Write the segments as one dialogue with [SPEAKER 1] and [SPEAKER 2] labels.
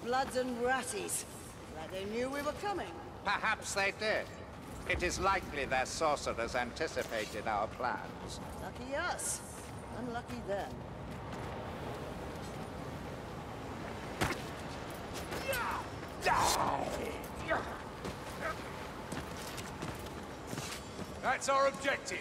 [SPEAKER 1] bloods and ratties. Like they knew we were coming.
[SPEAKER 2] Perhaps they did. It is likely their sorcerers anticipated our plans.
[SPEAKER 1] Lucky us. Unlucky them.
[SPEAKER 3] That's our objective.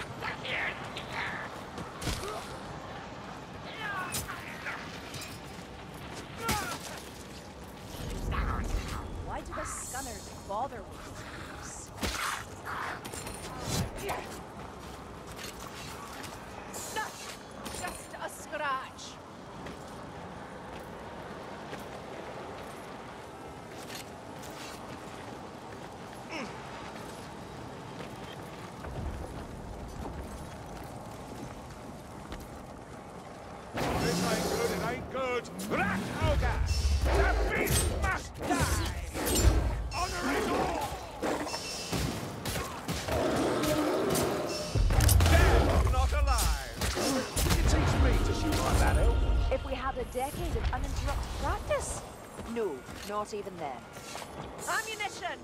[SPEAKER 4] Why do the Skunners bother with this? Just a scratch.
[SPEAKER 3] This ain't good, it ain't good. Black Ogre! The beast must die! Honor it all! Dead, not alive! Did you teach me to shoot like that, Elf?
[SPEAKER 4] If we had a decade of uninterrupted practice? No, not even then. Ammunition!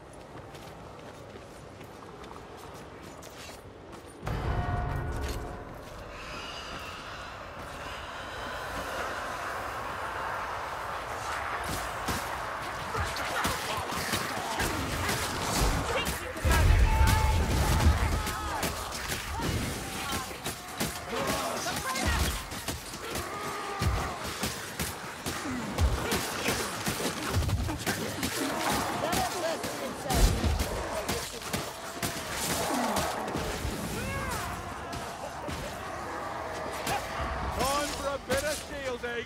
[SPEAKER 3] Time for a bit of shielding!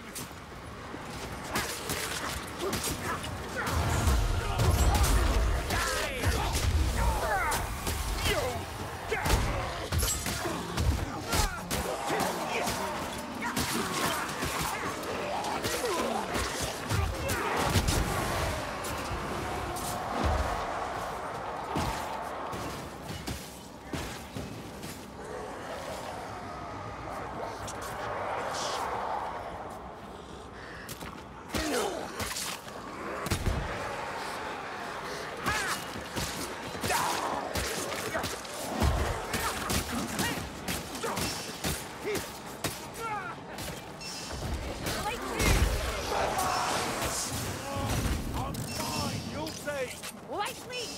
[SPEAKER 3] I'm fine, you'll see!
[SPEAKER 4] Light leech!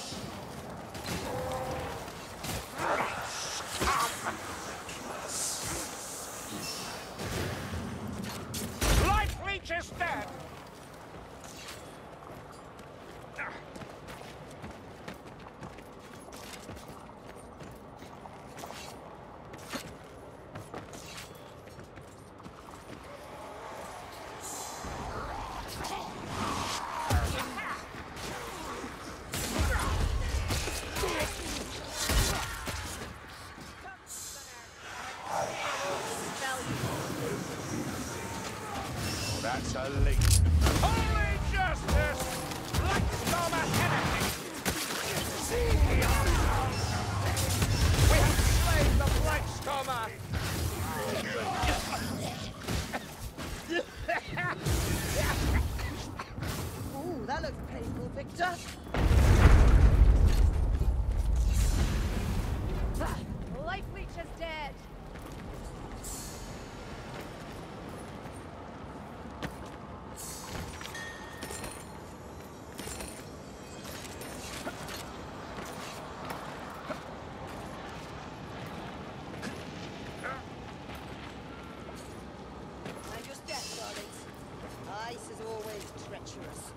[SPEAKER 2] Light Leech is dead!
[SPEAKER 3] That's a leak.
[SPEAKER 2] Holy justice! Blightstormer Hennessy! We have slain the Blightstormer!
[SPEAKER 1] Ooh, that looks painful, Victor.
[SPEAKER 4] Light leech is dead!
[SPEAKER 1] And your step, darlings. Ice is always treacherous.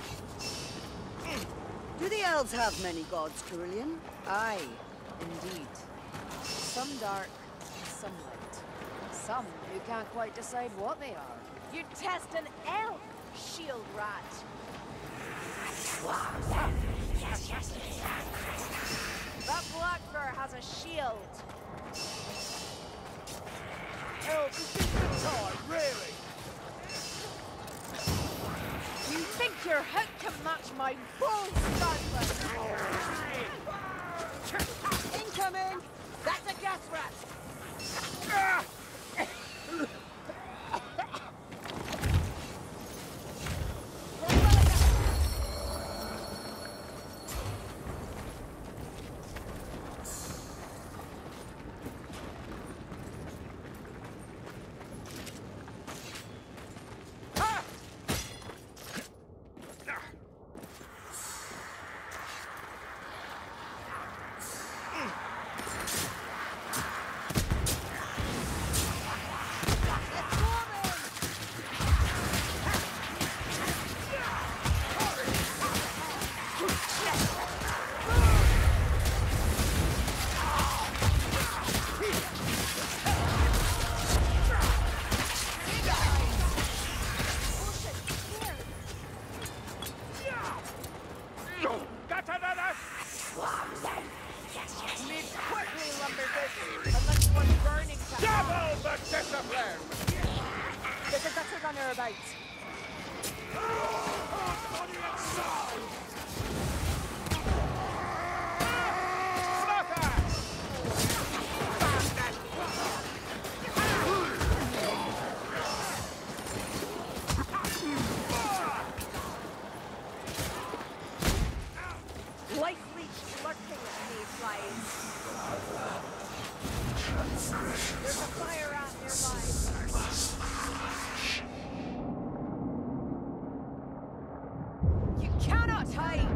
[SPEAKER 1] Do the elves have many gods, Carillion?
[SPEAKER 4] Aye, indeed. Some dark, some light. Some you can't quite decide what they are. You test an elf, shield rat. That black fur has a shield.
[SPEAKER 3] Elf, is this the time, really?
[SPEAKER 4] You think your hook can match my bow, Stanley?
[SPEAKER 1] Incoming! That's a gas rat!
[SPEAKER 3] Double the discipline!
[SPEAKER 4] There's a gutter gunner about.
[SPEAKER 3] Body and soul!
[SPEAKER 4] Life leech lurking at these flies. There's a fire ant nearby. You cannot hide!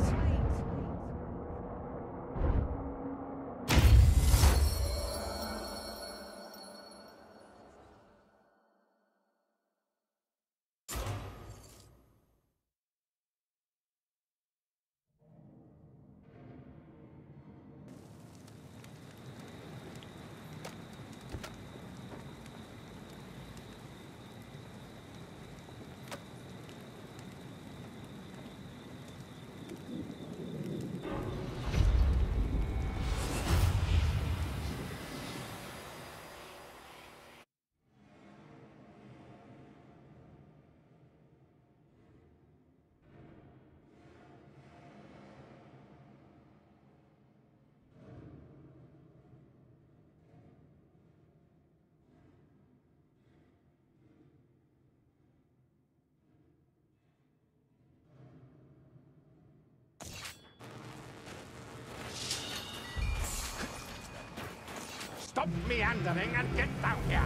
[SPEAKER 3] Stop meandering and get down here!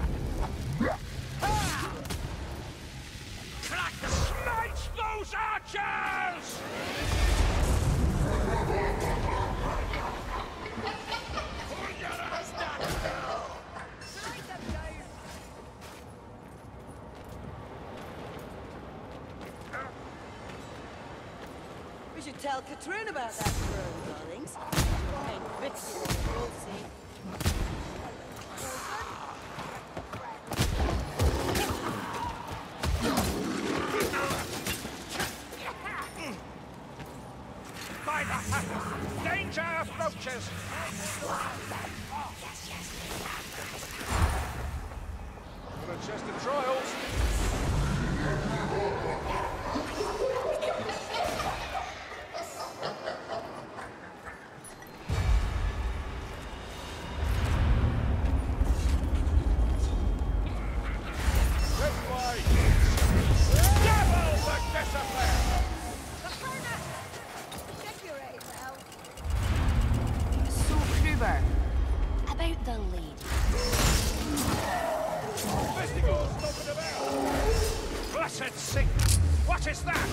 [SPEAKER 3] Crack! Smash those archers!
[SPEAKER 1] We should tell Katrine about that throne, darlings. And victory, we'll see.
[SPEAKER 3] By the hat! Danger approaches! For a chest of trials.
[SPEAKER 4] About the lead.
[SPEAKER 3] Blessed Sigma! What is that?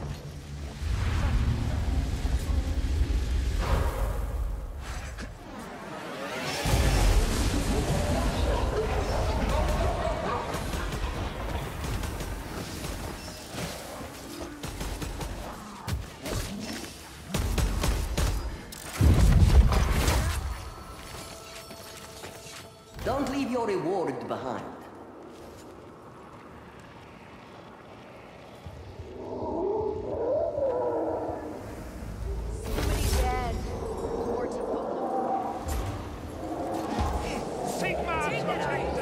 [SPEAKER 5] Don't leave your reward behind.
[SPEAKER 4] Somebody dead. More to follow.
[SPEAKER 3] Sigma!
[SPEAKER 4] Take it out.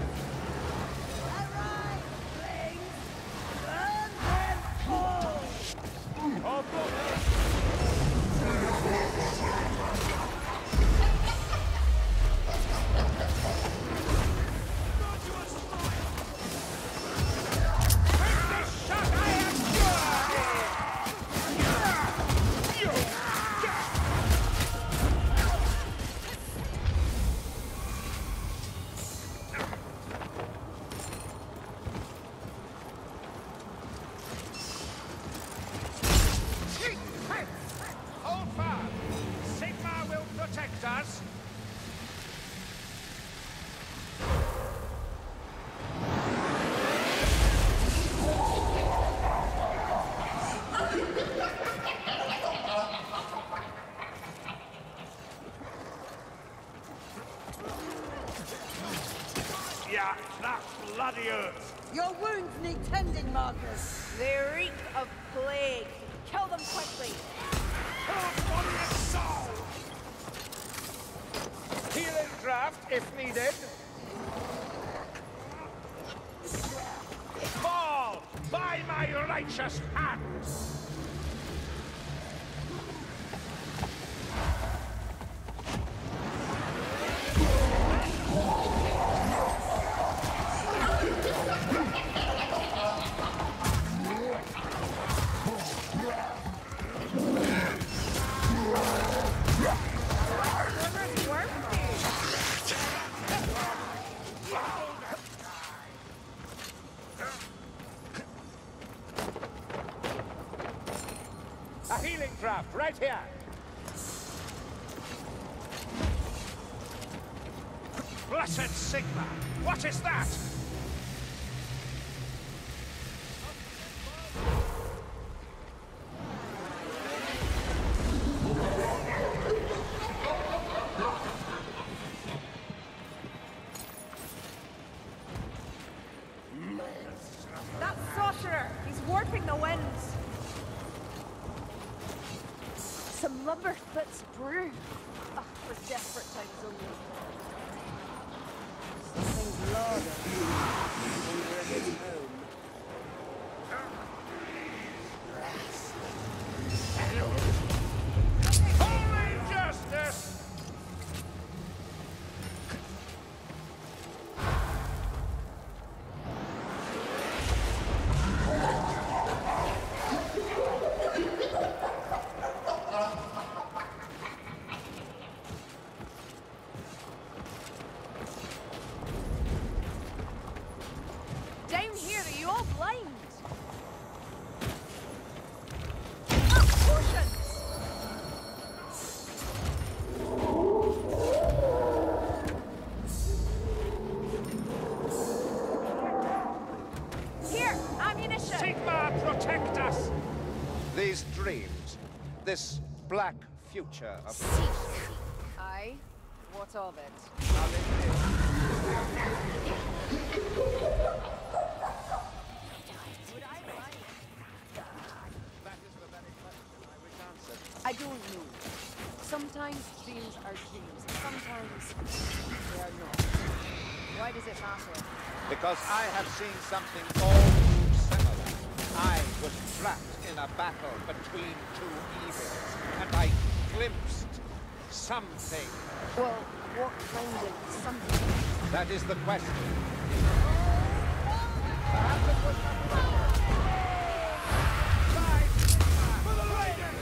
[SPEAKER 1] Alright, things! Burn them all!
[SPEAKER 3] Oh, good. Hold fast! Sigma will protect us! Yeah, that bloody earth!
[SPEAKER 1] Your wounds need tending, Marcus.
[SPEAKER 4] They reek of plague. Kill them quickly.
[SPEAKER 3] Body and soul! Healing draft if needed. by my righteous hand! A healing draft, right here! Blessed Sigma! What is that?
[SPEAKER 4] That sorcerer! He's warping the winds! Some lumber fits brew. Oh, for desperate times only.
[SPEAKER 1] Something's louder. Wonder if it's home.
[SPEAKER 3] Holy justice!
[SPEAKER 4] Down here, are you all blind? Ah, potions! Here, ammunition!
[SPEAKER 3] Sigma, protect us!
[SPEAKER 2] These dreams, this black future of
[SPEAKER 4] Aye, what of it? I don't know. Sometimes dreams are dreams. Sometimes they are not. Why does it matter?
[SPEAKER 2] Because I have seen something all too similar. I was trapped in a battle between two evils, and I glimpsed something.
[SPEAKER 4] Well, what kind of something?
[SPEAKER 2] That is the question. Perhaps it was not clever.
[SPEAKER 3] For the Raiden!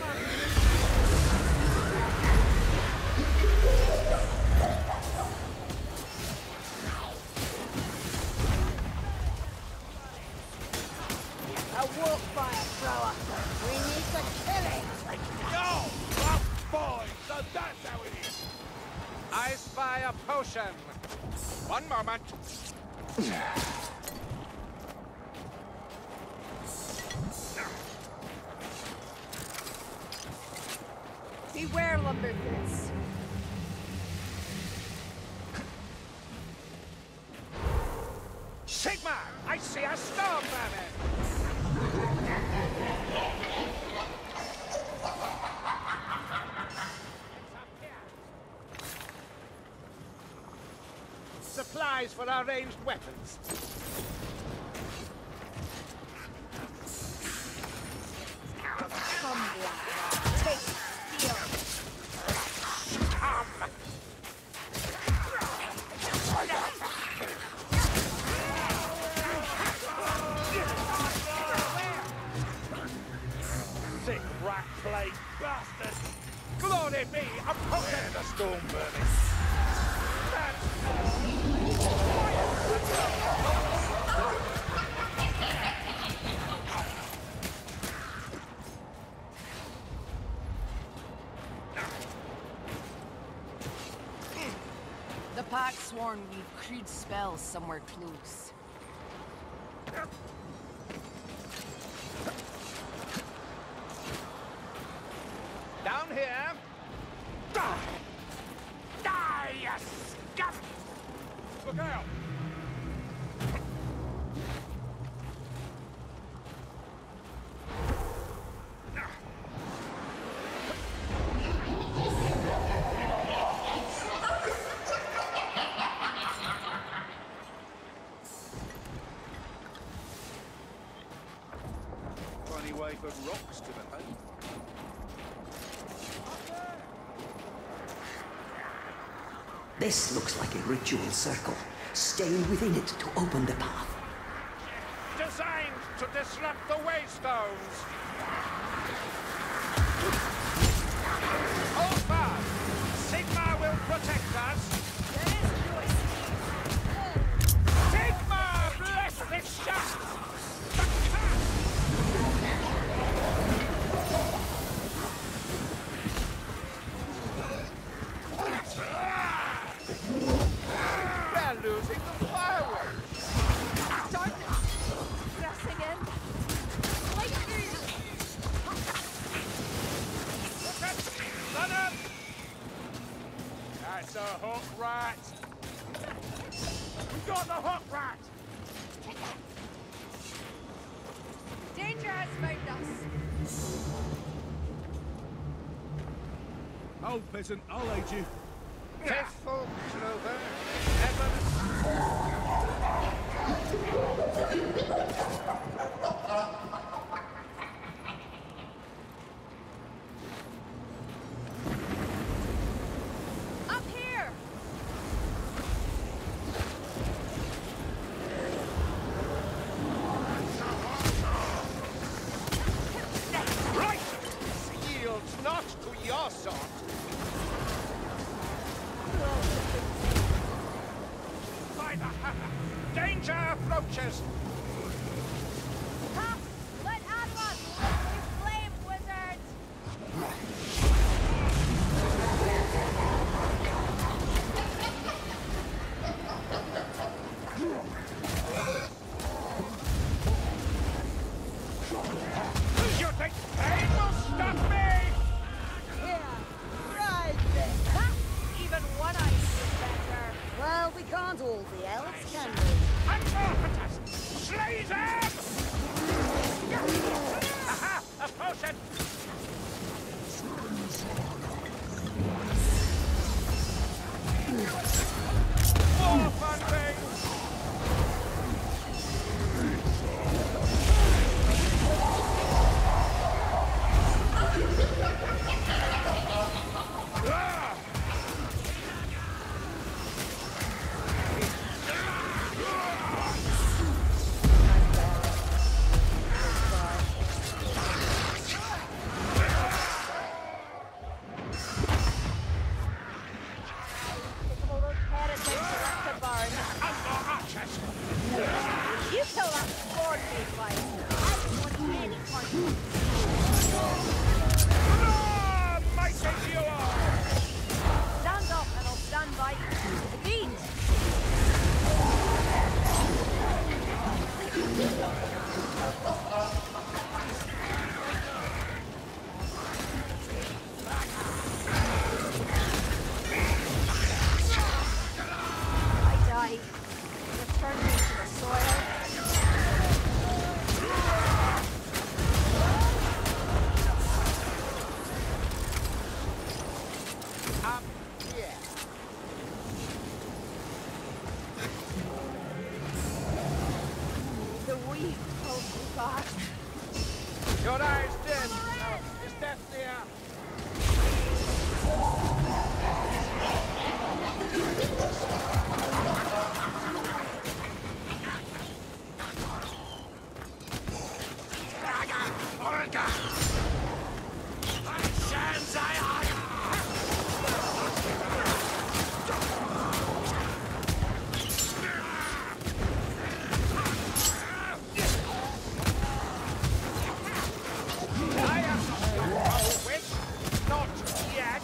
[SPEAKER 1] A warp fire thrower. We need to kill it.
[SPEAKER 3] No! Oh, boy! So that's how it is!
[SPEAKER 2] I spy a potion.
[SPEAKER 3] One moment.
[SPEAKER 4] Beware, lumberfoots.
[SPEAKER 3] Sigma! I see a storm vermin! Supplies for our ranged weapons.
[SPEAKER 4] Come, Black. Take steel.
[SPEAKER 3] Sick rat plague bastard! Glory be! A potion! The storm vermin!
[SPEAKER 4] The pack sworn we've crude spells somewhere close.
[SPEAKER 2] Down here.
[SPEAKER 3] Die! Die, you scum! Look out! but rocks to the height.
[SPEAKER 5] This looks like a ritual circle. Stay within it to open the path.
[SPEAKER 3] Designed to disrupt the waystones. Hold fast. Sigma will protect us. Sigma, bless this shaft. They're losing the fireworks.
[SPEAKER 4] Darkness! Pressing in. Light through!
[SPEAKER 3] Look at Son That's a hook rat. We got the hook rat.
[SPEAKER 4] Danger has found us!
[SPEAKER 3] Oh, peasant, I'll aid you.
[SPEAKER 2] Faithful Clover, ever...
[SPEAKER 4] Up here!
[SPEAKER 2] Right! Yields not to your sort. By the hammer! Danger approaches!
[SPEAKER 4] Ha! Let Advance lift you flame, wizard!
[SPEAKER 3] You think pain will stop me?
[SPEAKER 1] Yeah, right then.
[SPEAKER 4] Ha! Even one ice is better.
[SPEAKER 1] Well, we can't all be elves, can we?
[SPEAKER 3] Unforfeiters! Slay them! Aha! A potion! More fun things!
[SPEAKER 4] You kill that sword me twice. I don't want any part of it.
[SPEAKER 3] Ah, mighty you are!
[SPEAKER 4] Stand up and I'll stand by you. Defeat! I die. Return me to the soil.
[SPEAKER 2] Up here.
[SPEAKER 4] The weak hold me fast.
[SPEAKER 2] Your eyes dim. Is death near? I am not your wish. Not yet.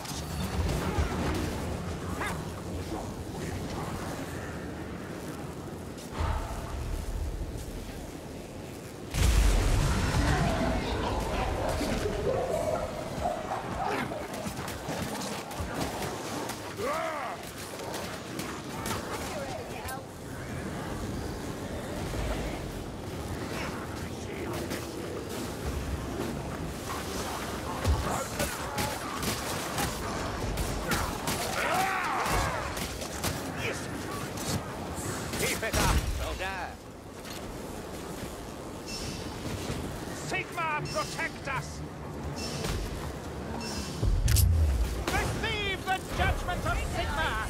[SPEAKER 2] Keep it up, soldier.
[SPEAKER 3] Sigmar protect us! Receive the judgment of Sigmar!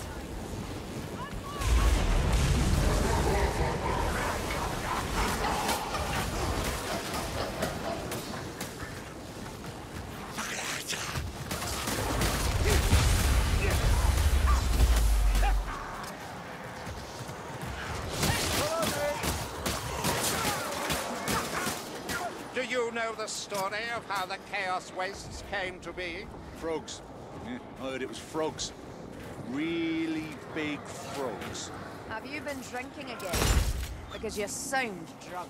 [SPEAKER 2] Do you know the story of how the Chaos Wastes came to be?
[SPEAKER 3] Frogs. Yeah, I heard it was frogs. Really big frogs.
[SPEAKER 4] Have you been drinking again? Because you sound drunk.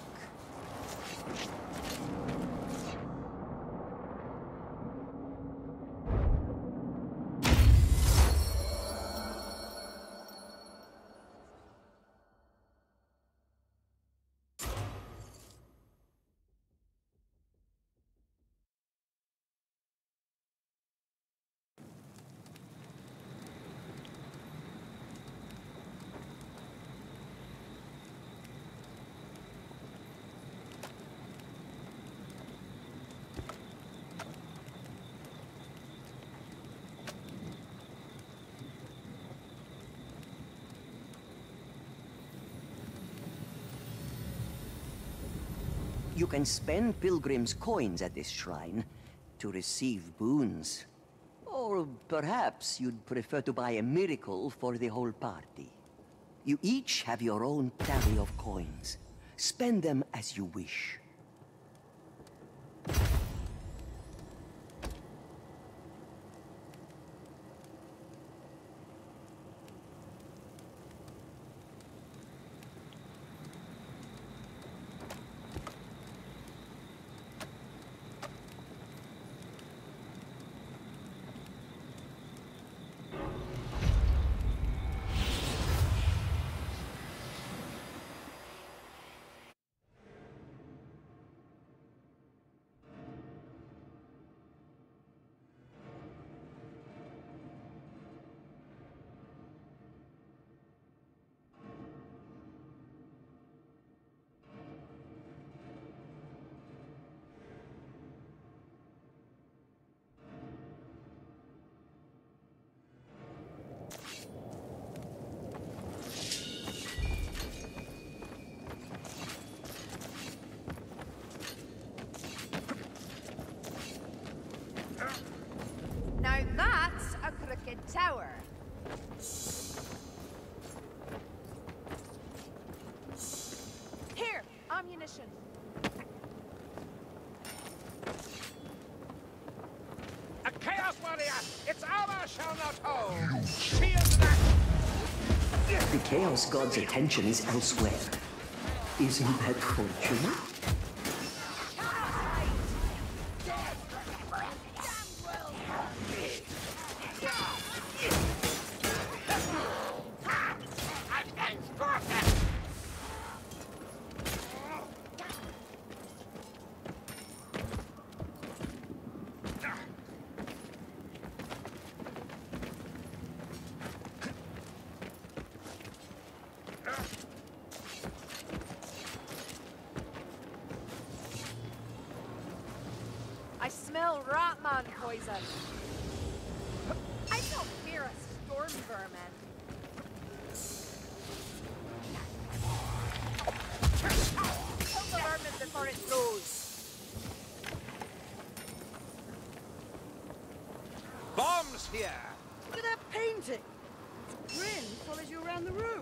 [SPEAKER 5] You can spend pilgrims' coins at this shrine to receive boons. Or perhaps you'd prefer to buy a miracle for the whole party. You each have your own tally of coins. Spend them as you wish.
[SPEAKER 4] Now that's a crooked tower. Here, ammunition.
[SPEAKER 2] A Chaos Warrior! Its armor shall not hold! Shield that!
[SPEAKER 5] The Chaos God's attention is elsewhere. Isn't that fortunate?
[SPEAKER 4] I smell Ratman poison. I don't fear a storm vermin. Kill the vermin before it grows.
[SPEAKER 2] Bombs here!
[SPEAKER 1] Look at that painting! Its grin follows you around the room.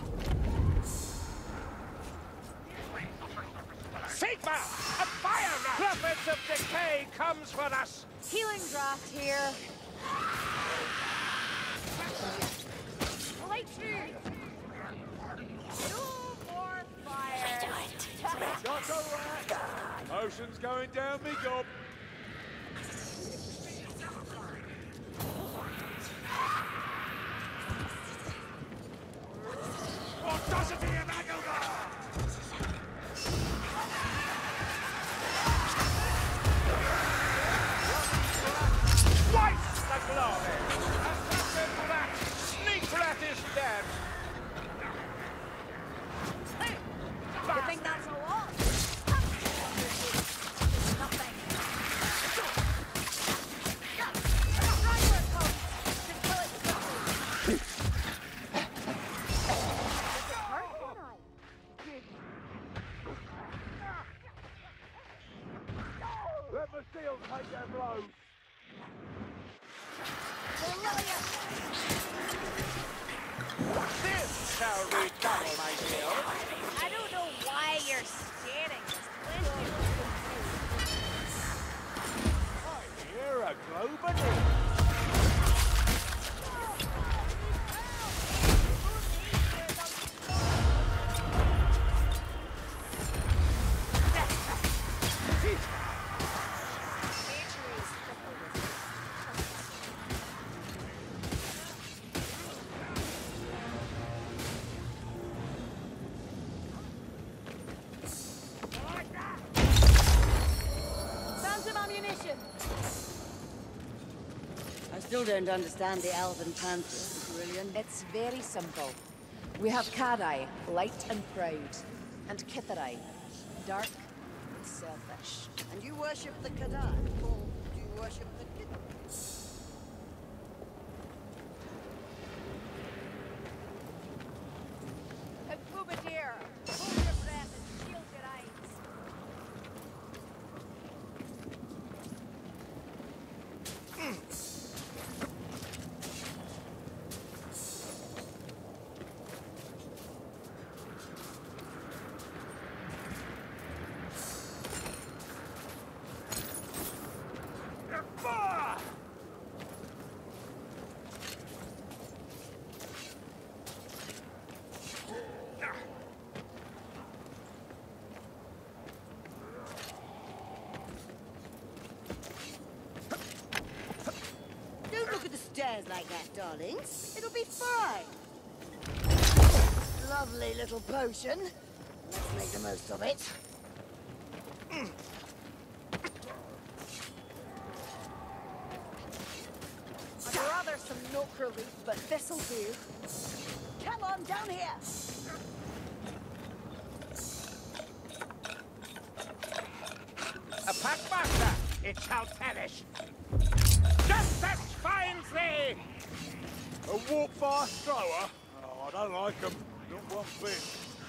[SPEAKER 2] Sigma! A fire rat! Prophets of decay comes for us!
[SPEAKER 4] Healing draft here. Light through. No more fire.
[SPEAKER 3] Not a rat! Ocean's going down me gob. What does it here, Magilgar?
[SPEAKER 2] Twice the glory! Assassin rat! Sneak rat is dead!
[SPEAKER 4] You think that's a lot?
[SPEAKER 3] take their blows.
[SPEAKER 2] This shall redouble, my dear.
[SPEAKER 4] I don't know why you're staring. There's plenty of
[SPEAKER 3] You're a Globadine.
[SPEAKER 1] Found some ammunition. I still don't understand the Elven Panther, Brilliant.
[SPEAKER 4] It's very simple. We have Kadai, light and proud, and Kitharai, dark and selfish.
[SPEAKER 1] And you worship the Kadai, or do you worship the Kid?
[SPEAKER 4] And Boubadir, hold your breath and shield your eyes.
[SPEAKER 3] Ah!
[SPEAKER 1] Don't look at the stairs like that, darlings. It'll be fine. Lovely little potion. Let's make the most of it.
[SPEAKER 4] I'd rather some milk relief, but this'll do.
[SPEAKER 1] Come on, down here.
[SPEAKER 2] A packmaster, it shall perish. Justice finds thee!
[SPEAKER 3] A walk fast thrower? Oh, I don't like them. Not one bit.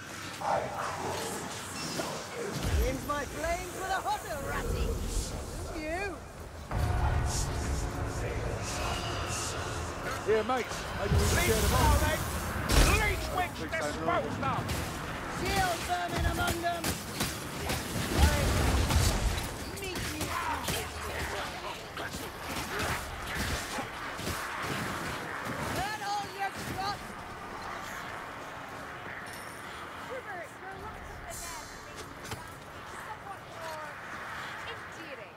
[SPEAKER 1] Ins my flames with a hotter, ratty. You.
[SPEAKER 3] Here, mates. Maybe we can
[SPEAKER 2] Leech
[SPEAKER 3] get them on.
[SPEAKER 2] now, then! Leech witch disposed of!
[SPEAKER 1] Shield vermin among them. Meet me. Burn all your trot.
[SPEAKER 4] Hubert, your looks at the net makes me somewhat more endearing.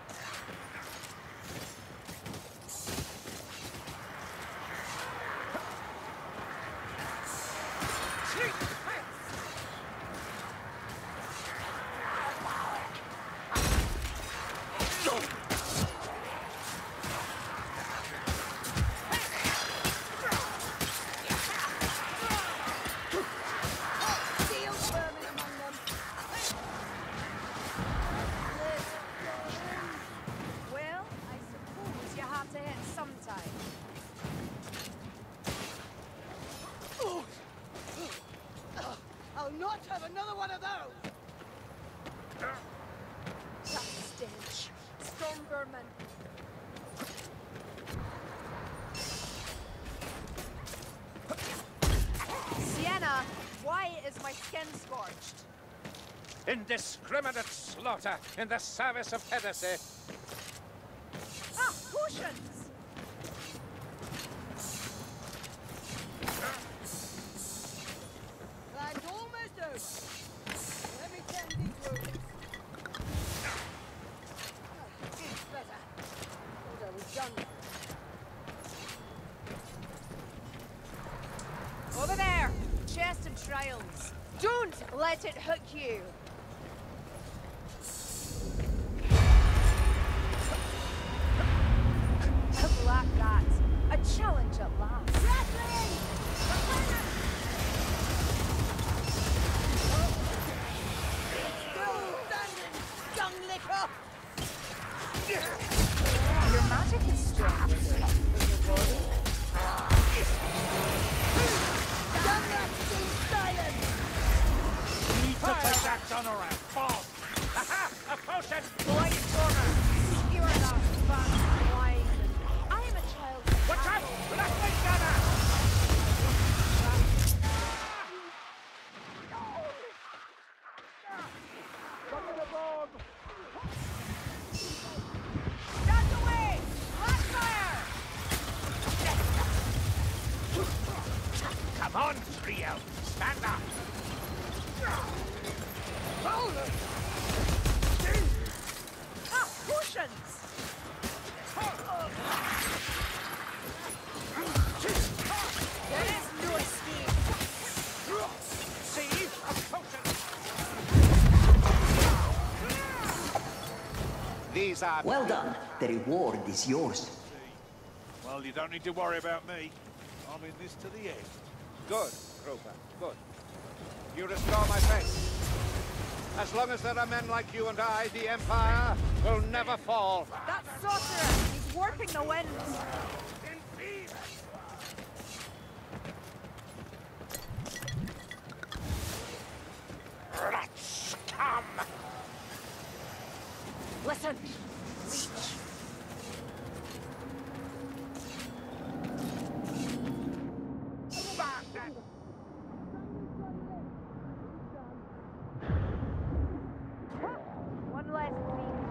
[SPEAKER 1] Shield vermin among them.
[SPEAKER 4] Well, I suppose you have to hit sometime.
[SPEAKER 1] I'll not have another one of those.
[SPEAKER 4] That stench. Storm vermin. Sienna, why is my skin scorched?
[SPEAKER 2] Indiscriminate slaughter in the service of heresy.
[SPEAKER 4] Ah, potions!
[SPEAKER 1] Climb's almost over. Let me tend these wounds. Better. Thought I was done.
[SPEAKER 4] Over there! Chest and trials. Don't let it hook you! A black rat. A challenge at last.
[SPEAKER 1] Still standing, dung licker!
[SPEAKER 4] Your magic is strong, wizard.
[SPEAKER 1] Dung rat, be silent!
[SPEAKER 2] Need to take that gun around. Fall! Aha! A potion!
[SPEAKER 4] Blight corner. Your I am a child.
[SPEAKER 3] Watch out! Let me get her! Look at the bomb!
[SPEAKER 4] Stand away! Hot fire!
[SPEAKER 3] Come on, Trio! Stand up! Hold it!
[SPEAKER 4] Ah, potions! There is no escape.
[SPEAKER 3] See? A potion!
[SPEAKER 2] These are...
[SPEAKER 5] Well done. The reward is yours.
[SPEAKER 3] Well, you don't need to worry about me. I'm in this to the end.
[SPEAKER 2] Good, Krupa, good. You restore my faith. As long as there are men like you and I, the Empire will never fall.
[SPEAKER 4] That sorcerer! He's warping the winds!
[SPEAKER 3] Let's come!
[SPEAKER 4] Listen! Leech! One less leech.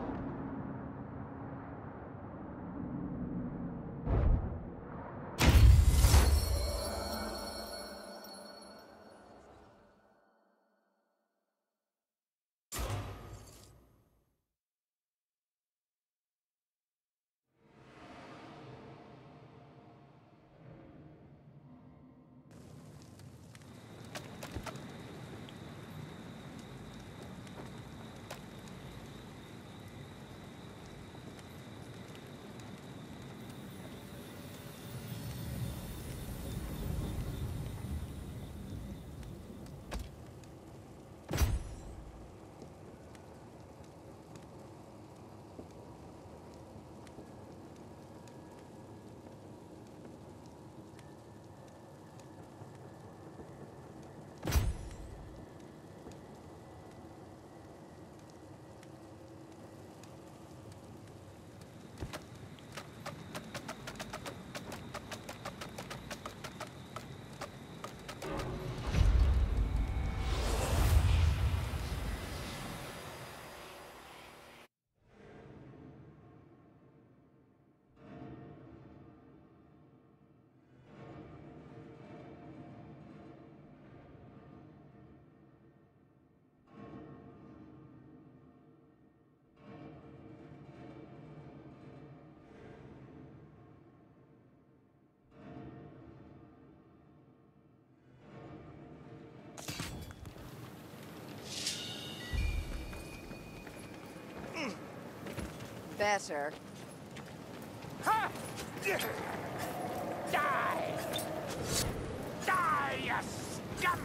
[SPEAKER 4] Better.
[SPEAKER 3] Ha! Die! Die, you scum!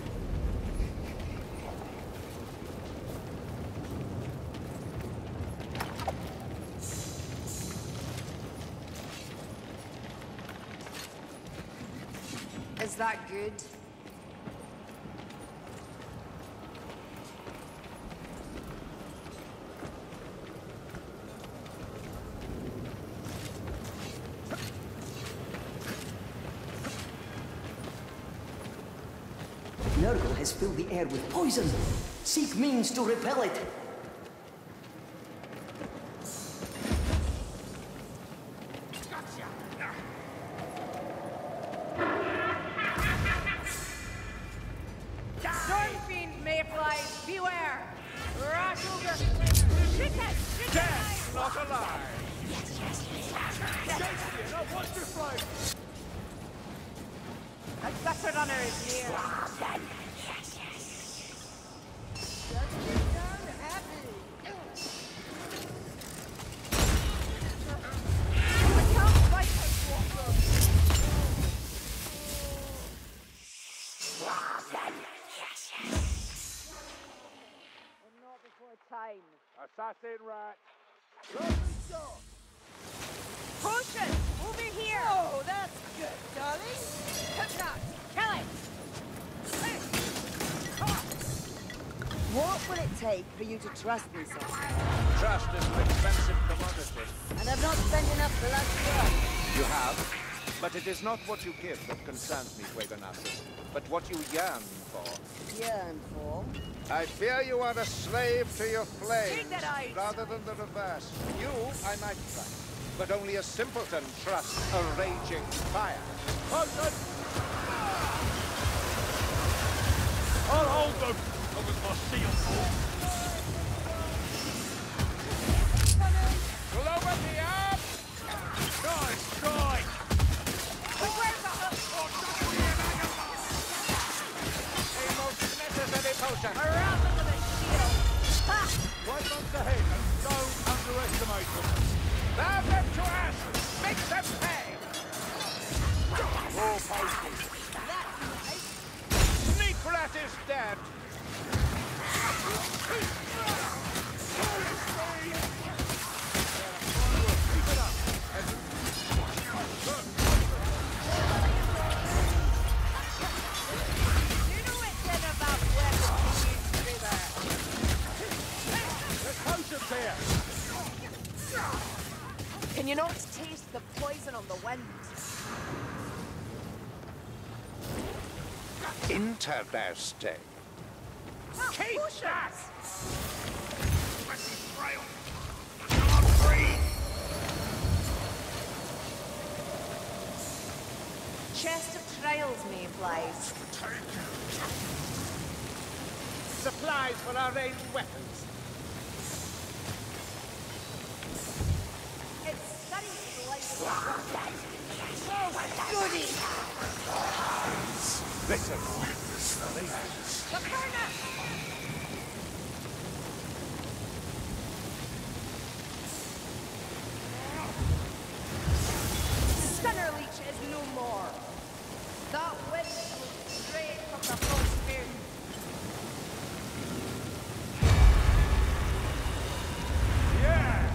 [SPEAKER 4] Is that good?
[SPEAKER 5] Nurgle has filled the air with poison. Seek means to repel it.
[SPEAKER 4] Stormfiend mayflies, beware! Rash ogre! Shithead!
[SPEAKER 3] Dead, not alive! Shakespeare, not wonderfly!
[SPEAKER 4] A gutter runner is near! Time.
[SPEAKER 3] Assassin rat!
[SPEAKER 4] Potion! Over here!
[SPEAKER 1] Oh, that's good, darling.
[SPEAKER 4] Hypnox! Kill it!
[SPEAKER 1] What will it take for you to trust me, sir?
[SPEAKER 2] Trust is an expensive commodity.
[SPEAKER 1] And I've not spent enough blood to earn.
[SPEAKER 2] You have, but it is not what you give that concerns me, Fuegonasus, but what you yearn for.
[SPEAKER 1] Yearn for?
[SPEAKER 2] I fear you are a slave to your flames,
[SPEAKER 4] Take that ice.
[SPEAKER 2] rather than the reverse. You, I might trust, but only a simpleton trusts a raging fire.
[SPEAKER 3] I'll hold them! That was my shield.
[SPEAKER 2] Pull over the arm!
[SPEAKER 3] Nice try!
[SPEAKER 4] But where's the hook?
[SPEAKER 2] A most necessary potion.
[SPEAKER 4] Around them with a shield. Ha!
[SPEAKER 3] Right on the head, and don't underestimate them.
[SPEAKER 2] Bow them to us! Make them pay!
[SPEAKER 3] More potions.
[SPEAKER 4] That's nice.
[SPEAKER 2] Sneak rat is dead!
[SPEAKER 4] You know it said about weapons you used to be there.
[SPEAKER 3] There's potions here!
[SPEAKER 4] Can you not taste the poison on the wind?
[SPEAKER 2] Interesting.
[SPEAKER 3] Keep that!
[SPEAKER 4] Chest of trials, Mayflies.
[SPEAKER 2] Supplies for our ranged weapons.
[SPEAKER 4] It's studying slightly. Goody!
[SPEAKER 3] Listen.
[SPEAKER 4] Laperna! Stunner Leech is no more. That wind was straight from the first moon.
[SPEAKER 3] Yeah!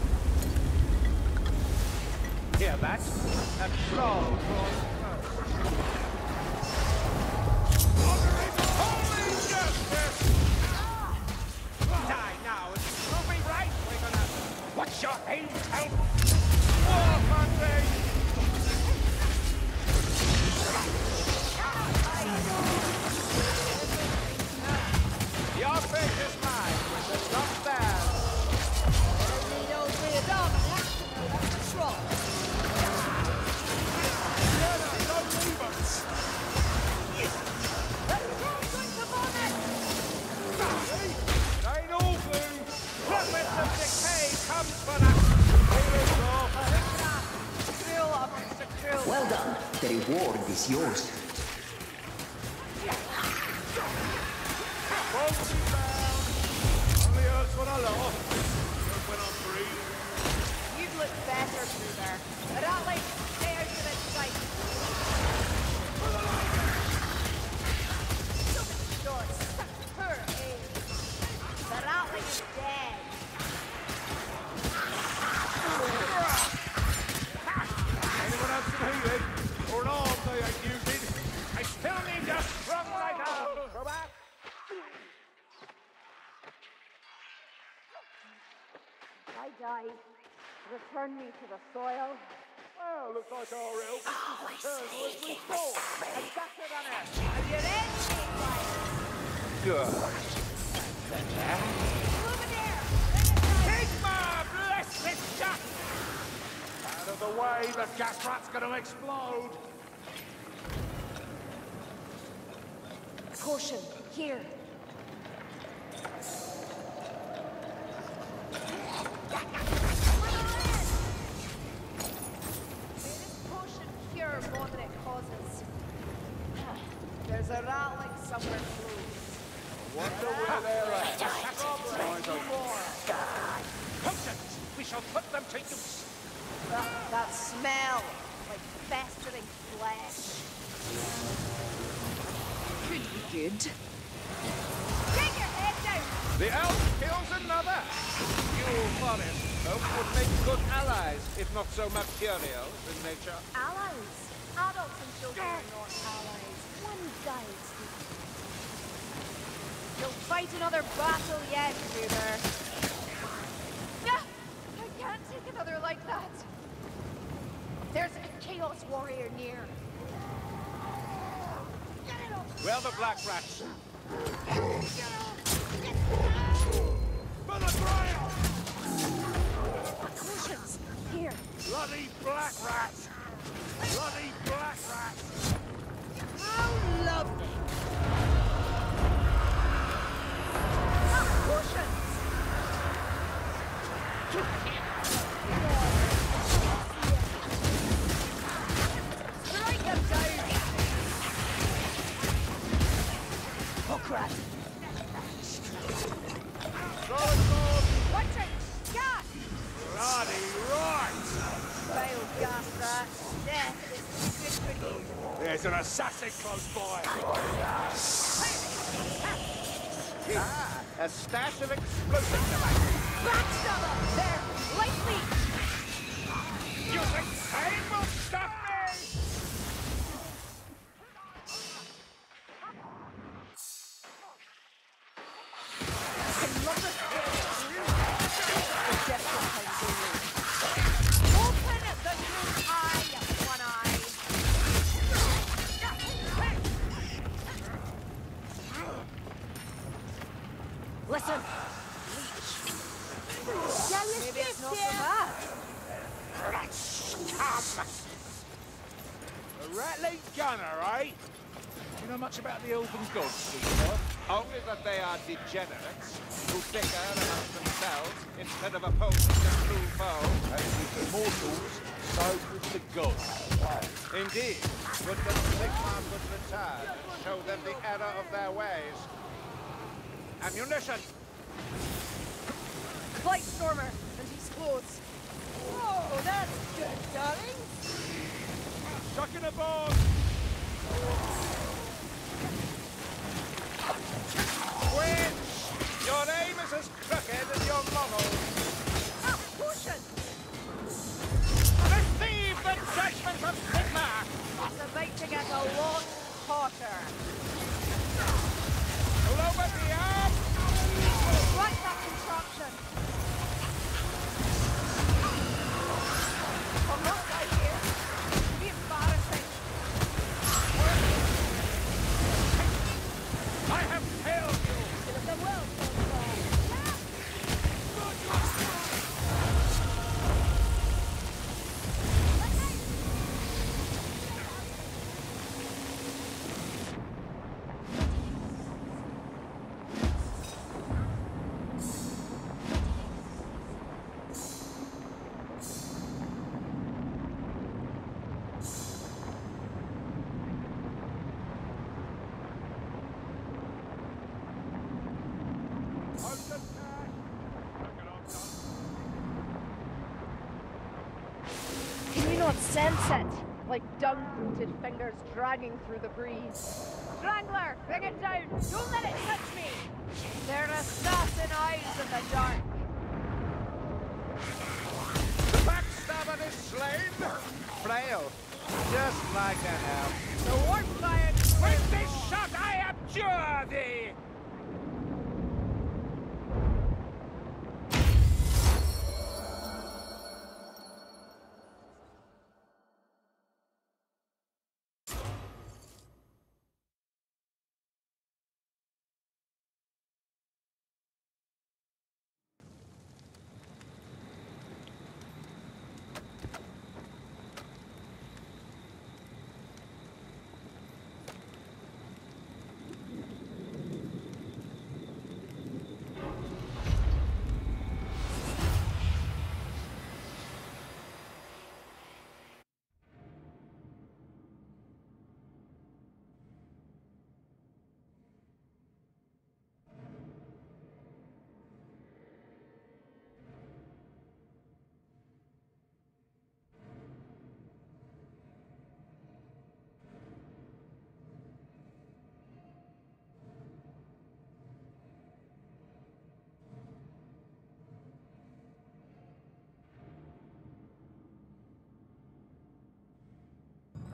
[SPEAKER 2] Hear that? A troll draws
[SPEAKER 3] Holy justice!
[SPEAKER 2] Die now and prove me right, Fuegonasus.
[SPEAKER 3] What's your aim, help? War hunting!
[SPEAKER 2] Your fate is mine, but not theirs.
[SPEAKER 1] Need old Theodore, that's a troll.
[SPEAKER 3] Don't leave us! Ain't all blue!
[SPEAKER 2] Prophets of decay comes for us.
[SPEAKER 4] Cruel amongst the cruel.
[SPEAKER 5] Well done. The reward is yours.
[SPEAKER 3] Won't be bound! Only hurts when I laugh. Not when I'm free.
[SPEAKER 4] You'd look better through there. But at least stay out of its sight. Short, poor aim. The Ratling is dead.
[SPEAKER 3] Anyone have some healing? Or an arm they ain't using? I still need a strong right arm! Go back!
[SPEAKER 4] I died. Return me to the soil.
[SPEAKER 3] Well, looks like our help was restored and better than ever.
[SPEAKER 4] Are you ready, Mayflies?
[SPEAKER 2] Good.
[SPEAKER 4] Over there!
[SPEAKER 3] Sigma, bless this gas! Out of the way, the gas rat's gonna explode!
[SPEAKER 4] Caution, here. May this potion cure more than it causes. There's a Ratling somewhere close.
[SPEAKER 3] Wonder where they're at.
[SPEAKER 4] Probably more.
[SPEAKER 2] Potions! We shall put them to use.
[SPEAKER 4] That smell, like festering flesh. Could be good. Take your head down!
[SPEAKER 2] The elf kills another. You forest folk would make good allies, if not so mercurial in nature.
[SPEAKER 4] Allies. Adults and children are not allies. One guides the... You'll fight another battle yet, Uber. I can't take another like that. There's a Chaos Warrior near. Get it up!
[SPEAKER 3] Where are the black rats? For the trial!
[SPEAKER 4] Cushions! Here.
[SPEAKER 3] Bloody black rats! Bloody black rats!
[SPEAKER 1] How lovely!
[SPEAKER 4] Cushions! Strike him down!
[SPEAKER 1] Oh crap!
[SPEAKER 4] Watch it! Gas!
[SPEAKER 3] Bloody right!
[SPEAKER 4] Failed gas that. Death is too good for you.
[SPEAKER 3] There's an assassin close by!
[SPEAKER 2] Ah, a stash of explosive devices.
[SPEAKER 4] Backstabber! There! Lightly!
[SPEAKER 3] You think pain will stop me?
[SPEAKER 4] Open the new eye, one eye!
[SPEAKER 1] Listen!
[SPEAKER 4] Maybe it's not so bad.
[SPEAKER 3] A rattling gunner, eh? Do you know much about the Elven gods, sweetheart?
[SPEAKER 2] Only that they are degenerates who bicker amongst themselves instead of opposing the true foe.
[SPEAKER 3] As with the mortals, so with the gods.
[SPEAKER 2] Indeed, would that Sigmar would return and show them the error of their ways. Ammunition!
[SPEAKER 4] Flight Stormer and explodes.
[SPEAKER 1] Oh, that's good, darling!
[SPEAKER 3] Chuck in a bomb!
[SPEAKER 2] Winch! Your aim is as crooked as your model.
[SPEAKER 4] Ah, cushion!
[SPEAKER 2] Receive the judgment of Sigmar!
[SPEAKER 4] It's about to get a lot hotter.
[SPEAKER 2] Lower the arm!
[SPEAKER 4] Right that contraption. I'm not right here. It'd be embarrassing.
[SPEAKER 3] I have failed you!
[SPEAKER 1] Give it them well,
[SPEAKER 4] Can you not sense it? Like dung-coated fingers dragging through the breeze. Strangler, bring it down! Don't let it touch me! They're assassin eyes in the dark.
[SPEAKER 2] The backstabber is slain! Frail, just like a help.
[SPEAKER 4] The warp fire!
[SPEAKER 3] With this shot I abjure thee!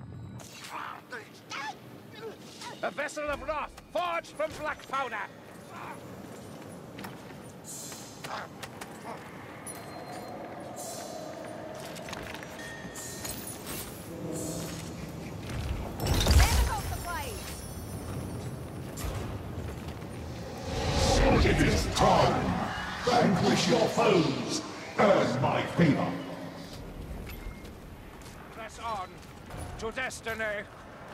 [SPEAKER 3] A vessel of wrath, forged from black powder.
[SPEAKER 4] Medical supplies!
[SPEAKER 3] It is time! Vanquish your foes! Earn my favor! Press on to destiny!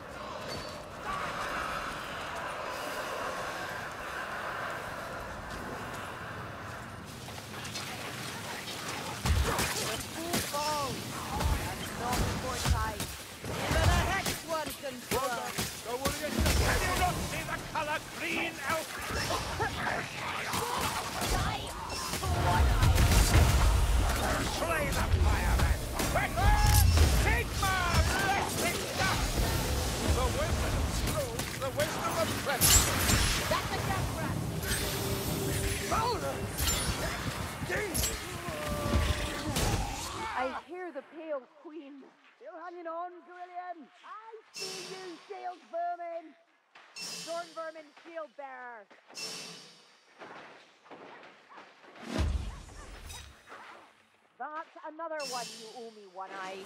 [SPEAKER 4] Not before time.
[SPEAKER 1] Even a hex one can fly.
[SPEAKER 3] Can you not see the color green, elf? Slay the fireman! Sigma! Wrestling dust!
[SPEAKER 2] The wisdom of truth, the wisdom of treachery.
[SPEAKER 4] That's a death rat! I hear the Pale Queen.
[SPEAKER 1] Still hanging on, Grillian?
[SPEAKER 4] I see you, shield vermin! Storm vermin shield bearer. That's another one you owe me, One Eye.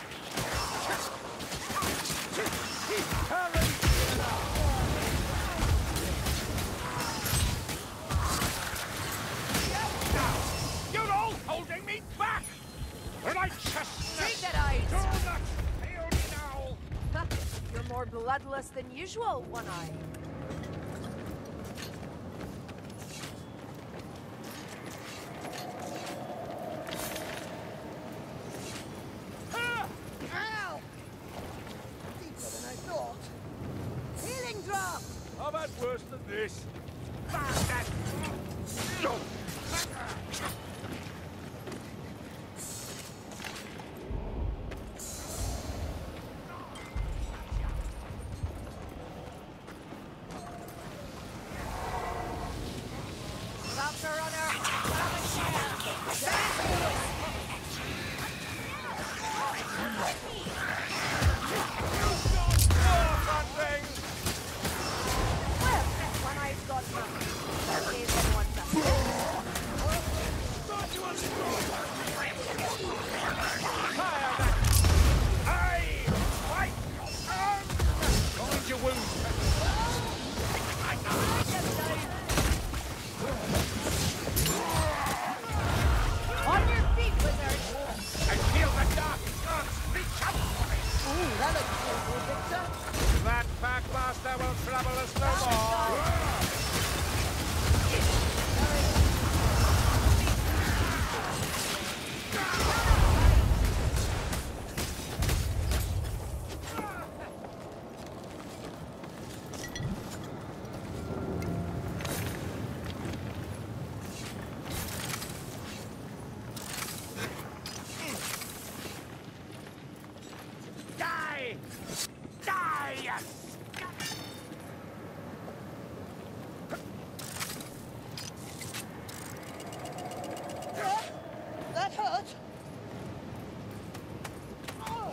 [SPEAKER 3] You're all holding me back! Righteousness!
[SPEAKER 4] Take that eyes!
[SPEAKER 3] Do not fail me now!
[SPEAKER 4] Ha, you're more bloodless than usual, One Eye.
[SPEAKER 1] Ow! Deeper than I thought. Healing drop!
[SPEAKER 3] I've had worse than this.
[SPEAKER 4] Raptor runner! Grab a Well, One Eye's got nothing. That saves everyone something.
[SPEAKER 3] Find your wounds.
[SPEAKER 4] On your feet, wizard!
[SPEAKER 3] I feel the dark gods reach out for me.
[SPEAKER 1] Ooh, that looks painful, Victor.
[SPEAKER 3] That Packmaster will trouble us no more. Die! Die, you scum!
[SPEAKER 1] That hurt. Oh.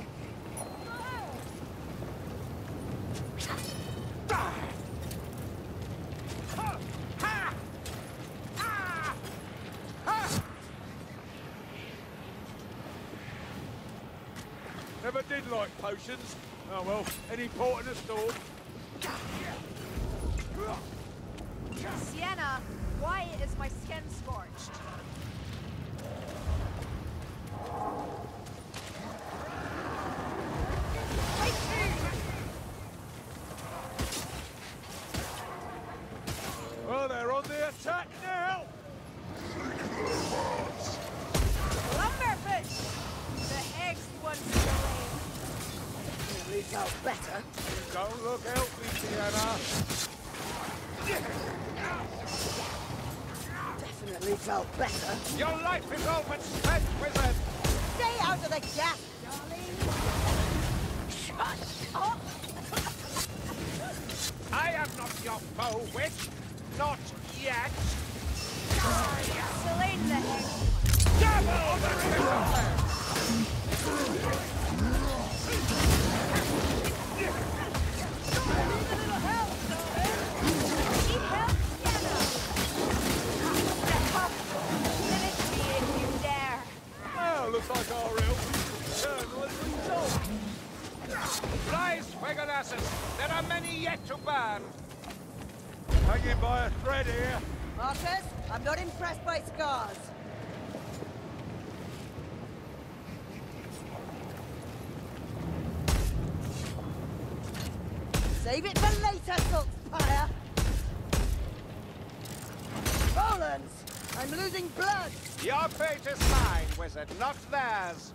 [SPEAKER 3] Die! Ha! Ha! Ah! Ha! Never did like potions. Oh well, any port in a storm.
[SPEAKER 4] Sienna, why is my skin scorched?
[SPEAKER 3] Well, they're on the attack now!
[SPEAKER 4] Lumberfish! The hex one's delayed.
[SPEAKER 1] Definitely felt better.
[SPEAKER 3] Don't look healthy, Sienna.
[SPEAKER 1] Definitely felt better.
[SPEAKER 2] Your life is all but spent, wizard.
[SPEAKER 1] Stay out of the gap, darling. Shut up.
[SPEAKER 2] I am not your foe, witch. Not yet.
[SPEAKER 4] Delayed the hex.
[SPEAKER 2] Double the resistance!
[SPEAKER 4] Need help, Sienna?
[SPEAKER 3] man. Hanging by a thread here.
[SPEAKER 1] Marcus, I'm not impressed by scars. Save it for later, Saltspire! Rollins! I'm losing blood!
[SPEAKER 2] Your fate is mine, wizard, not theirs.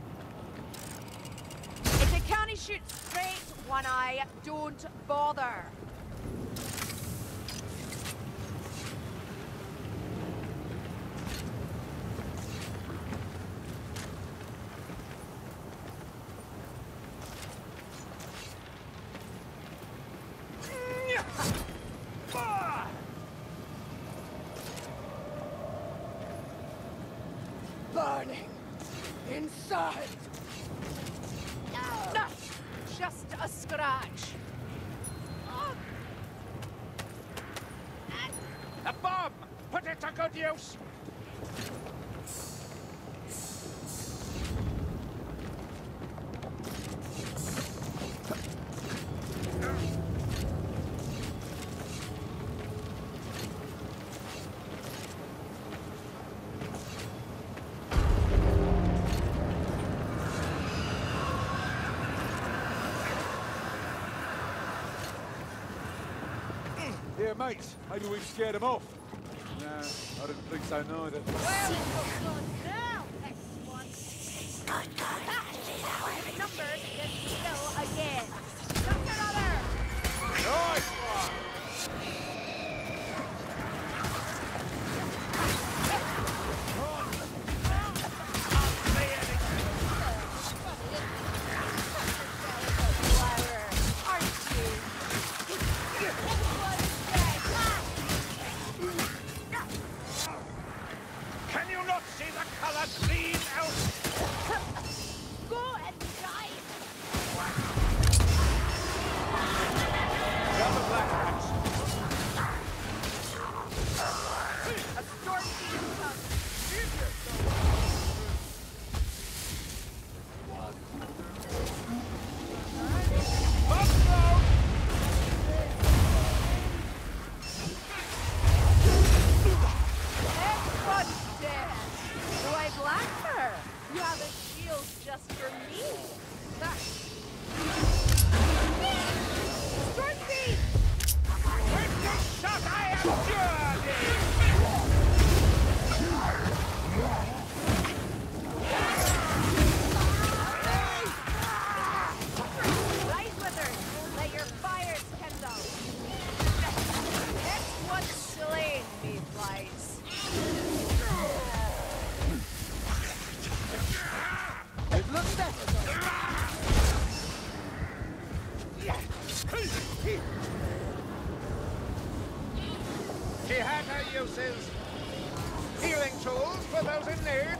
[SPEAKER 4] If you can't shoot straight, One Eye, don't bother.
[SPEAKER 1] Burning! Inside!
[SPEAKER 4] No, just a scratch.
[SPEAKER 2] A bomb! Put it to good use!
[SPEAKER 3] Here, mates. Maybe we've scared them off. Nah, I didn't think so neither.
[SPEAKER 4] Well, now, excellent. Numbers is still again. Just another.
[SPEAKER 3] Nice one!
[SPEAKER 2] Can you not see the color green out?
[SPEAKER 4] Go and die.
[SPEAKER 2] Got the black hats.
[SPEAKER 4] A storm being comes. Everyone's dead. Why Blackfur? You have a shield just for me. Stormbeam!
[SPEAKER 2] With your shot, I am journey!
[SPEAKER 4] Rise, wizard! Let your fires kindle! It's what's slain me, flies.
[SPEAKER 1] It looks better.
[SPEAKER 2] She had her uses. Healing tools for those in need.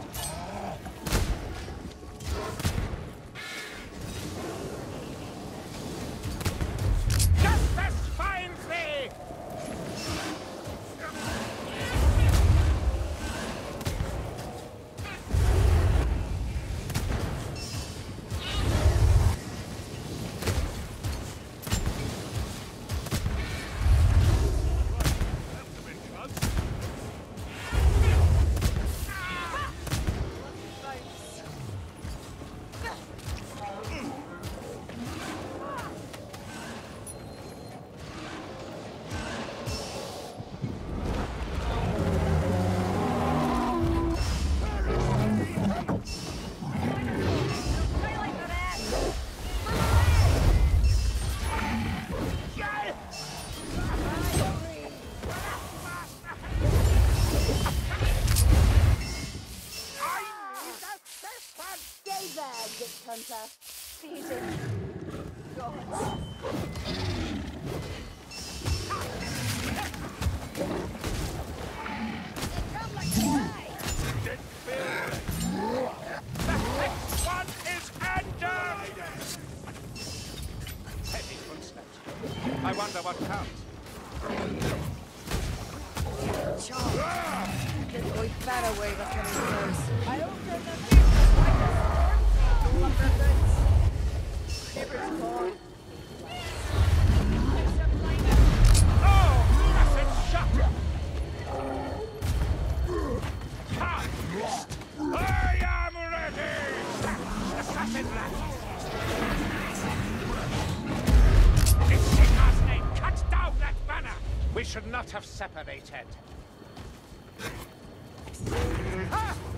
[SPEAKER 2] Justice finds thee!
[SPEAKER 4] Hunter. Feeding. God.
[SPEAKER 2] One is under! Heavy footsteps. I wonder what comes.
[SPEAKER 1] We better wave us when he goes.
[SPEAKER 4] I opened the field like a storm. Lumber goods. Neighbors call. There's some line
[SPEAKER 2] not have separated. Ah!